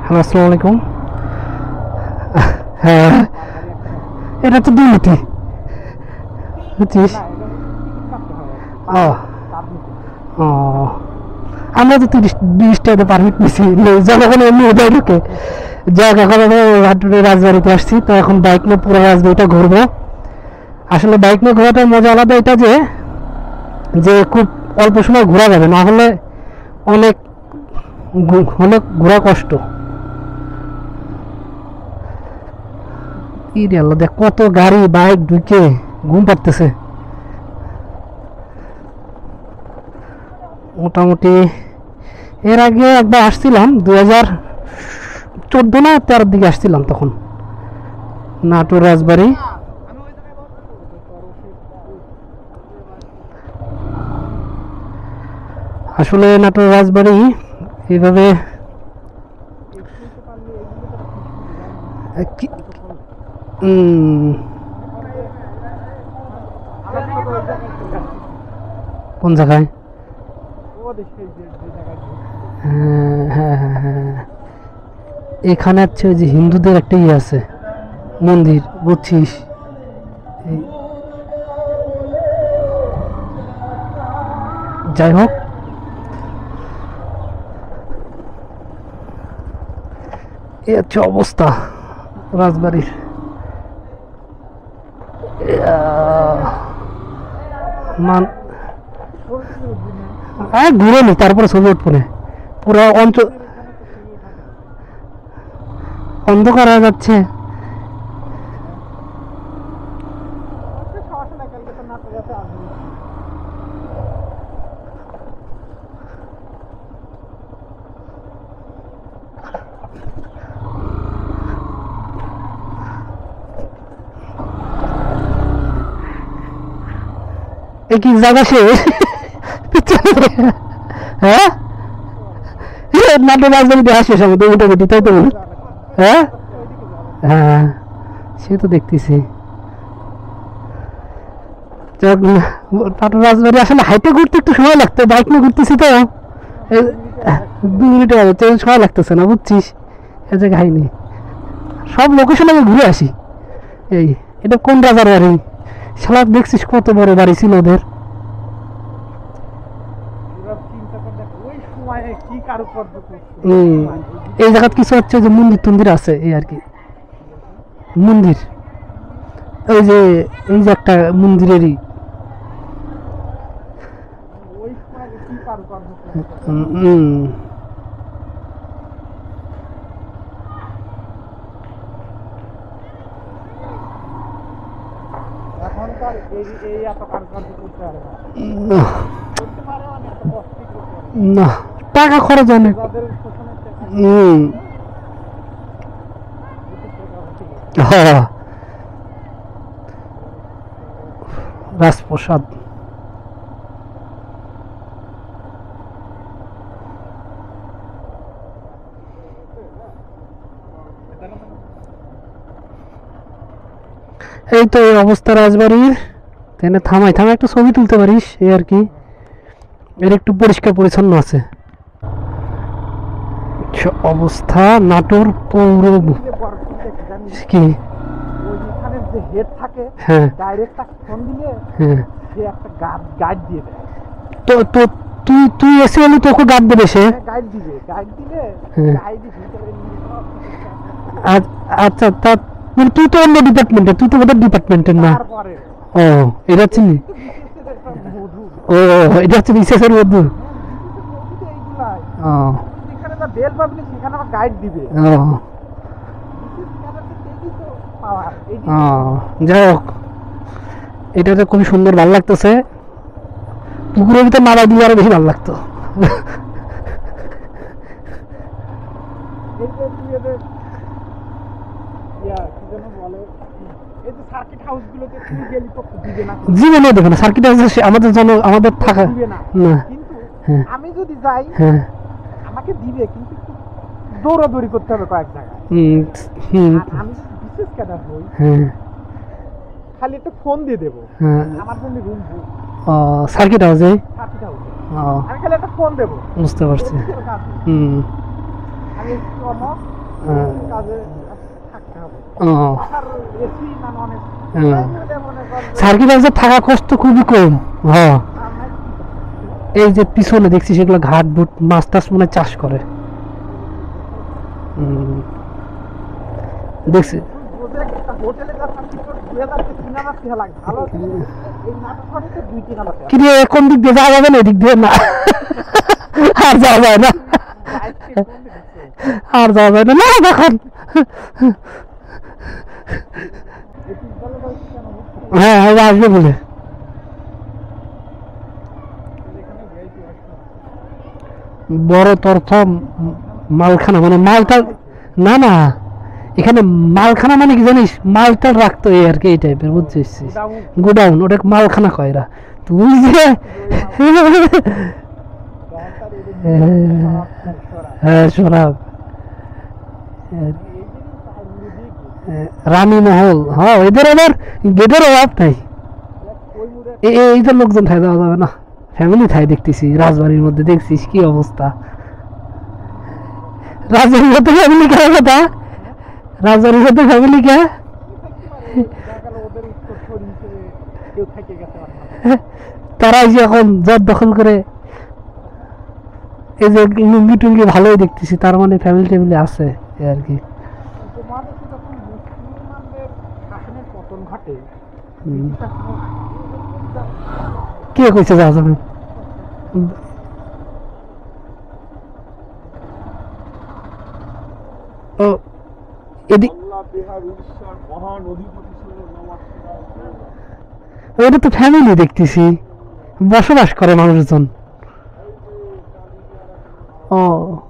Hello, আসসালামু আলাইকুম। হ্যাঁ, এটা তো দুর্নীতি, বুঝছিস? ও ও, আমরা তো 30-20 টাকা পারমিট নিছি, জনগণ এমনি উদয় ঢুকে যাক। এখন আমি রাজবাড়িতে আসছি, তো এখন বাইক নিয়ে পুরো রাজবাড়িটা ঘুরবো। আসলে বাইক নিয়ে ঘোরাটার মজা আলাদা, এটা যে যে খুব অল্প সময় ঘোরা যাবে, না হলে অনেক অনেক ঘোরা কষ্ট। ইরে আল্লাহ, দেখ কত গাড়ি বাইক ঢুকে, ঘুম পাড়তেছে। মোটামুটি এর আগে একবার আসছিলাম 2014 না 13 দিকে আসছিলাম, তখন নাটোর রাজবাড়ি। আসলে নাটোর রাজবাড়ি এইভাবে কোন জায়গায়? হ্যাঁ হ্যাঁ হ্যাঁ, এখানে হচ্ছে ওই যে হিন্দুদের একটা ইয়ে আছে, মন্দির, বুঝছিস? যাই হোক, এই হচ্ছে অবস্থা রাজবাড়ির। ঘুরে নি, তারপরে ছবি উঠবো না। পুরো অন্ধকার হয়ে যাচ্ছে। কি জায়গা শেষ? হ্যাঁ, নাটক রাজধানীতে আসে সমুদ্র মোটামুটি, তাই তো? হ্যাঁ হ্যাঁ, সে তো দেখতেছি। নাটোর রাজবাড়ি আসলে হাইটে ঘুরতে একটু সময় লাগতো, বাইক নিয়ে ঘুরতেছি তো 2 মিনিটে সময় লাগতেছে না, বুঝছিস? এ জায়গায় হাইনি, সব লোকেশন আমি ঘুরে আসি। এই এটা কোন রাজার বাড়ি? শালা দেখছিস কত বড় বাড়ি ছিল ওদের। এই জায়গা কিছু হচ্ছে যে মন্দির টন্দির আছে, এই আর কি মন্দির। ওই যে এই যে একটা মন্দিরেরই না, টাকা খরচ অনেক। রাজপ্রসাদ এই তো এই অবস্থা রাজবাড়ির। তাহলে থামাই একটু ছবি তুলতে পারিস, এই আর কি। এর একটু পরিষ্কার পরিচ্ছন্ন আছে অবস্থা। নাটোর পৌর কি হ্যাঁ তো তো তুই এসে হলে তোকে গাইড দেবে, সে আচ্ছা। তা তুই তো অন্য ডিপার্টমেন্টে, তুই তো ওদের ডিপার্টমেন্টের না। ও, এটা চিনি। ও, এটা হচ্ছে বিশেষ এর মধ্যে। যাই হোক, এটাতে খুবই সুন্দর, ভালো লাগতেছে। পুকুরের ভিতরে নালা দিয়ে আরো বেশি ভালো লাগতো। জীবনে দেখো না সার্কিট হাউস, আমাদের জন্য আমাদের থাকা না। আমি যদি যাই আমাকে দিবে, কিন্তু দৌড়াদৌড়ি করতে হবে কয়েক জায়গায়। আমি যদি বিশেষ ক্যাডার হই, খালি একটা ফোন দিয়ে দেবো, আমার জন্য রুম বুক। সার্কিট হাউসে আমি খালি একটা ফোন দেবো, বুঝতে পারছি। সার্কিট হাউসে থাকা কষ্ট খুবই কম। হ্যাঁ, এই যে পিছনে দেখছি সেগুলো ঘাট বুট মাছ টাছ মনে হয় চাষ করে। দেখছি কিরে কোন দিক দিয়ে যাওয়া যাবে না, এদিক দিয়ে না আর যাওয়া যায় না, আর যাওয়া যায় না না এখন। হ্যাঁ হ্যাঁ আসবে বলে। বড় তর্থ মালখানা মানে মালটা না না, এখানে মালখানা মানে কি জানিস, মালটা রাখতো এই আর কি, এই টাইপের বুঝছিস, গোডাউন, ওটা মালখানা কয় এরা। তুই যে হ্যাঁ শরাব, রানী মহল, হ্যাঁ এদের আবার গেটের অভাব নাই, এই যে লোকজন থাই যাওয়া যাবে না, ফ্যামিলি থাই দেখতেছি রাজবাড়ির মধ্যে, দেখছিস কি অবস্থা, রাজবাড়ির মধ্যে ফ্যামিলি কে কথা, রাজবাড়ির মধ্যে ফ্যামিলি কে, তারা যে এখন জট দখল করে, এই যে লুঙ্গি টুঙ্গি ভালোই দেখতেছি, তার মানে ফ্যামিলি ট্যামিলি আছে আর কি। কে কইছে যাওয়া যাবে, ও এদিক ওটা তো ফ্যামিলি দেখতেছি, বসবাস করে মানুষজন। ও